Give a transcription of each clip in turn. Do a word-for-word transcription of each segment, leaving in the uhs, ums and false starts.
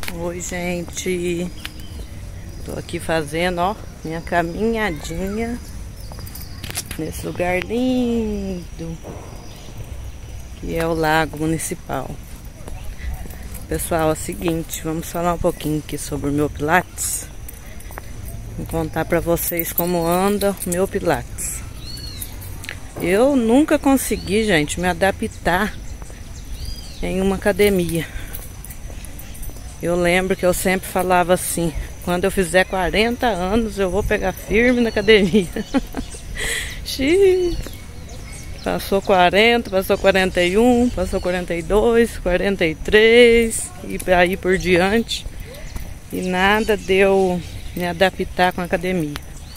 Oi, gente. Tô aqui fazendo, ó, minha caminhadinha nesse lugar lindo que é o Lago Municipal. Pessoal, é o seguinte, vamos falar um pouquinho aqui sobre o meu Pilates. Vou contar pra vocês como anda o meu Pilates. Eu nunca consegui, gente, me adaptar em uma academia. Eu lembro que eu sempre falava assim: quando eu fizer quarenta anos eu vou pegar firme na academia. Xiii. Passou quarenta, passou quarenta e um, passou quarenta e dois, quarenta e três e aí por diante. E nada deu me adaptar com a academia.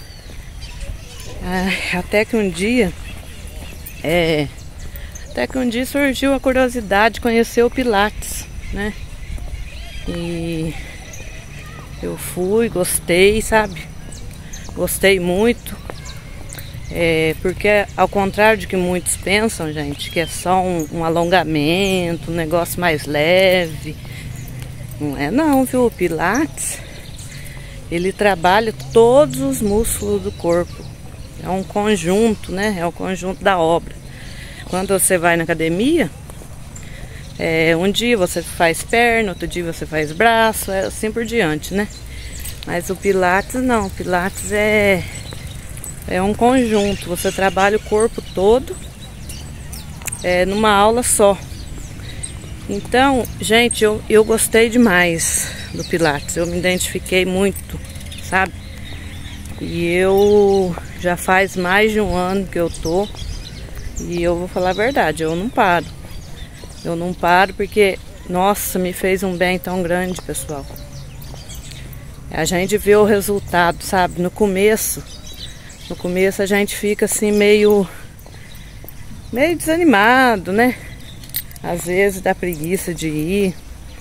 Ah, até que um dia, é, até que um dia surgiu a curiosidade de conhecer o Pilates, né? E eu fui, gostei, sabe? Gostei muito. É, porque ao contrário de que muitos pensam, gente, que é só um, um alongamento, um negócio mais leve. Não é não, viu? O Pilates, ele trabalha todos os músculos do corpo. É um conjunto, né? É o conjunto da obra. Quando você vai na academia, é, um dia você faz perna, outro dia você faz braço, é assim por diante, né? Mas o Pilates não, o Pilates é, é um conjunto, você trabalha o corpo todo é, numa aula só. Então, gente, eu, eu gostei demais do Pilates, eu me identifiquei muito, sabe? E eu já faz mais de um ano que eu tô, e eu vou falar a verdade, eu não paro. Eu não paro porque, nossa, me fez um bem tão grande, pessoal. A gente vê o resultado, sabe? No começo, no começo a gente fica assim meio, meio desanimado, né? Às vezes dá preguiça de ir.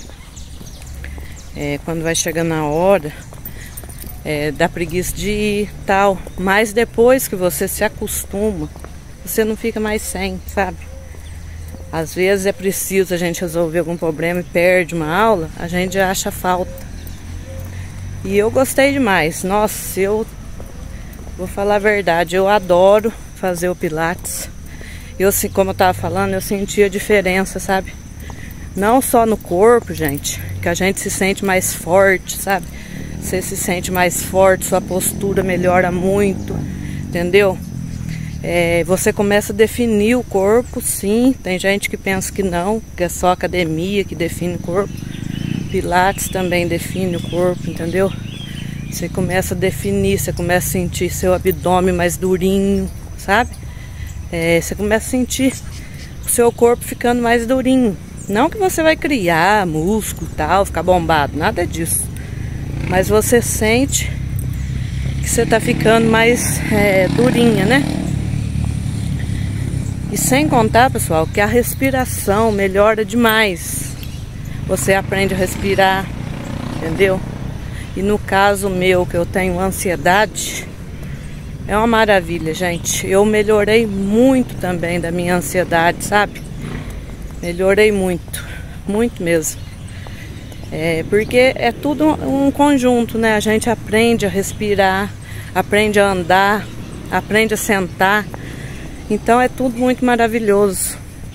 É, quando vai chegando na hora, é, dá preguiça de ir, tal. Mas depois que você se acostuma, você não fica mais sem, sabe? Às vezes é preciso a gente resolver algum problema e perde uma aula, a gente já acha falta. E eu gostei demais. Nossa, eu vou falar a verdade, eu adoro fazer o Pilates. Eu, como eu tava falando, eu senti a diferença, sabe? Não só no corpo, gente, que a gente se sente mais forte, sabe? Você se sente mais forte, sua postura melhora muito, entendeu? É, você começa a definir o corpo, sim. Tem gente que pensa que não, que é só academia que define o corpo. Pilates também define o corpo, entendeu? Você começa a definir, você começa a sentir seu abdômen mais durinho, sabe? É, você começa a sentir o seu corpo ficando mais durinho. Não que você vai criar músculo e tal, ficar bombado, nada disso. Mas você sente que você tá ficando mais é, durinha, né? E sem contar, pessoal, que a respiração melhora demais. Você aprende a respirar, entendeu? E no caso meu, que eu tenho ansiedade, é uma maravilha, gente. Eu melhorei muito também da minha ansiedade, sabe? Melhorei muito, muito mesmo. É, porque é tudo um conjunto, né? A gente aprende a respirar, aprende a andar, aprende a sentar. Então é tudo muito maravilhoso.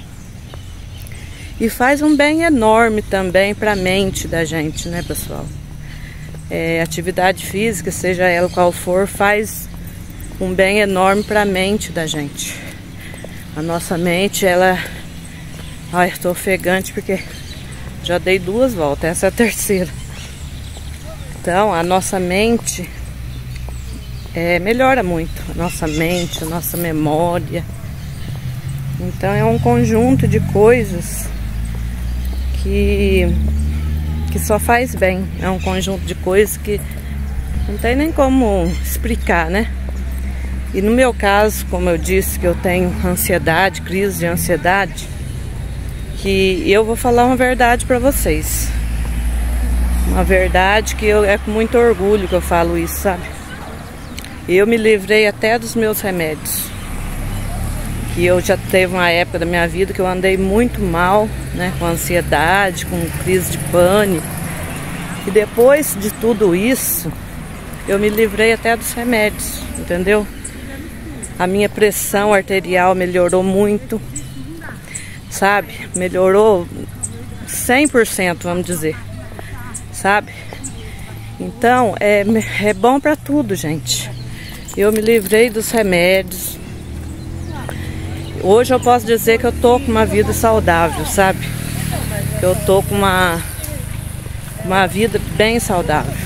E faz um bem enorme também para a mente da gente, né, pessoal? É, atividade física, seja ela qual for, faz um bem enorme para a mente da gente. A nossa mente, ela... Ai, eu tô ofegante porque já dei duas voltas, essa é a terceira. Então, a nossa mente... É, melhora muito a nossa mente, a nossa memória. Então é um conjunto de coisas que, que só faz bem. É um conjunto de coisas que não tem nem como explicar, né? E no meu caso, como eu disse, que eu tenho ansiedade, crise de ansiedade, que eu vou falar uma verdade para vocês. Uma verdade que eu, é com muito orgulho que eu falo isso, sabe? Eu me livrei até dos meus remédios. E eu já teve uma época da minha vida que eu andei muito mal, né? Com ansiedade, com crise de pânico. E depois de tudo isso, eu me livrei até dos remédios, entendeu? A minha pressão arterial melhorou muito, sabe? Melhorou cem por cento, vamos dizer, sabe? Então, é, é bom pra tudo, gente. Eu me livrei dos remédios. Hoje eu posso dizer que eu tô com uma vida saudável, sabe? Eu tô com uma, uma vida bem saudável.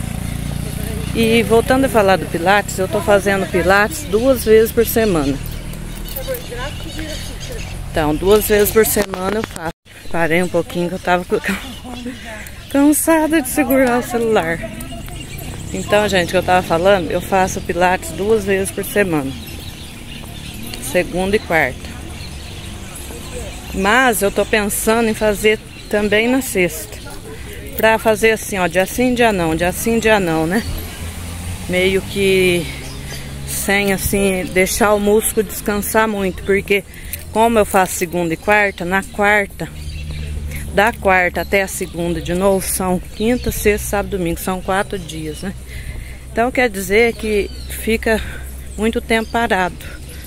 E voltando a falar do Pilates, eu tô fazendo Pilates duas vezes por semana. Então, duas vezes por semana eu faço. Parei um pouquinho que eu tava cansada de segurar o celular. Então, gente, o que eu tava falando, eu faço Pilates duas vezes por semana. Segunda e quarta. Mas eu tô pensando em fazer também na sexta. Pra fazer assim, ó, dia sim, dia não, dia sim, dia não, né? Meio que sem, assim, deixar o músculo descansar muito. Porque como eu faço segunda e quarta, na quarta, da quarta até a segunda de novo, são quinta, sexta, sábado, domingo, são quatro dias, né? Então quer dizer que fica muito tempo parado.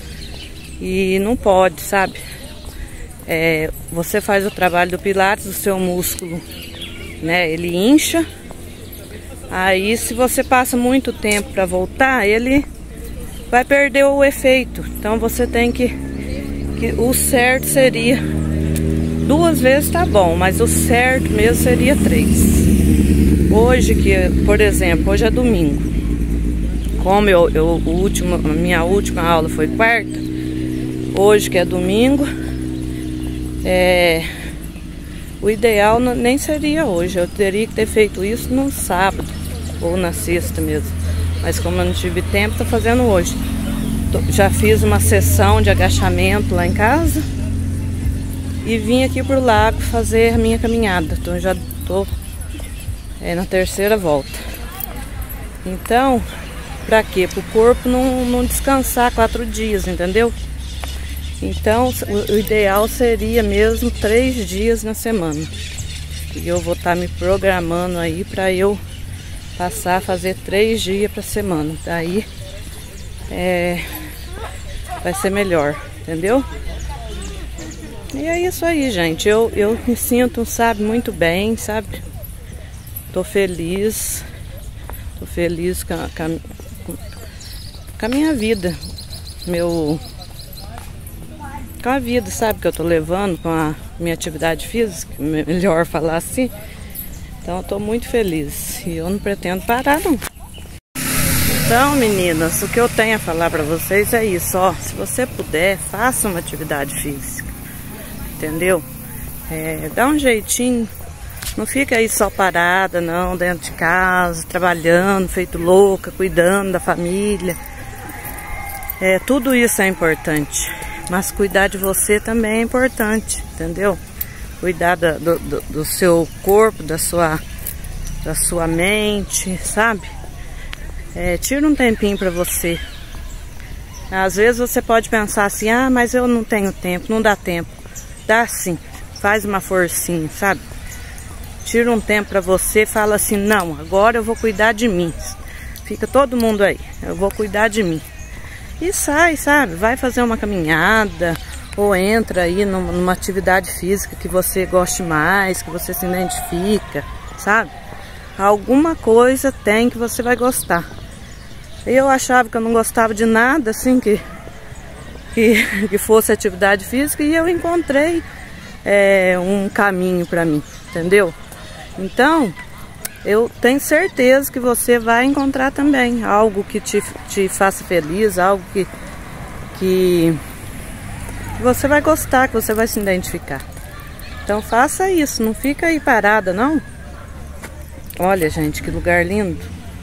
E não pode, sabe? É, você faz o trabalho do Pilates, o seu músculo, né? Ele incha. Aí se você passa muito tempo para voltar, ele vai perder o efeito. Então você tem que, que o certo seria duas vezes, tá bom, mas o certo mesmo seria três. Hoje que, por exemplo, hoje é domingo. Como eu, eu o último, a minha última aula foi quarta, hoje que é domingo, é, o ideal não, nem seria hoje. Eu teria que ter feito isso no sábado ou na sexta mesmo. Mas como eu não tive tempo, tô fazendo hoje. Tô, já fiz uma sessão de agachamento lá em casa e vim aqui pro lago fazer a minha caminhada. Então já tô é, na terceira volta. Então, pra quê? Pro corpo não, não descansar quatro dias, entendeu? Então, o, o ideal seria mesmo três dias na semana. E eu vou estar me programando aí pra eu passar a fazer três dias pra semana. Daí é, vai ser melhor, entendeu? E é isso aí, gente. Eu, eu me sinto, sabe, muito bem, sabe? Tô feliz. Tô feliz com a, com a, com a minha vida. Meu... Com a vida, sabe, que eu tô levando com a minha atividade física. Melhor falar assim. Então eu tô muito feliz. E eu não pretendo parar, não. Então, meninas, o que eu tenho a falar pra vocês é isso, ó. Se você puder, faça uma atividade física. Entendeu? É, dá um jeitinho. Não fica aí só parada, não, dentro de casa, trabalhando, feito louca, cuidando da família. É, tudo isso é importante. Mas cuidar de você também é importante, entendeu? Cuidar do, do, do seu corpo, da sua, da sua mente, sabe? É, tira um tempinho pra você. Às vezes você pode pensar assim, ah, mas eu não tenho tempo, não dá tempo. Dá sim, faz uma forcinha, sabe? Tira um tempo pra você, fala assim, não, agora eu vou cuidar de mim. Fica todo mundo aí, eu vou cuidar de mim. E sai, sabe? Vai fazer uma caminhada ou entra aí numa atividade física que você goste mais, que você se identifica, sabe? Alguma coisa tem que você vai gostar. Eu achava que eu não gostava de nada, assim, que, que, que fosse atividade física, e eu encontrei é, um caminho pra mim, entendeu? Então, eu tenho certeza que você vai encontrar também algo que te, te faça feliz, algo que, que você vai gostar, que você vai se identificar. Então faça isso, não fica aí parada, não. Olha, gente, que lugar lindo.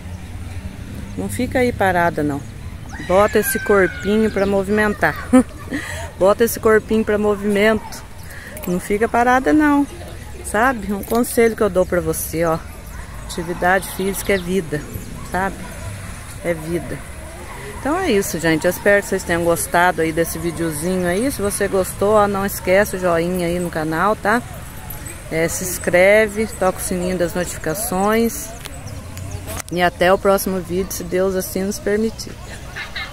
Não fica aí parada, não. Bota esse corpinho pra movimentar. Bota esse corpinho pra movimento. Não fica parada, não. Sabe? Um conselho que eu dou pra você, ó. Atividade física é vida, sabe? É vida. Então é isso, gente. Eu espero que vocês tenham gostado aí desse videozinho aí. Se você gostou, ó, não esquece o joinha aí no canal, tá? É, se inscreve, toca o sininho das notificações. E até o próximo vídeo, se Deus assim nos permitir.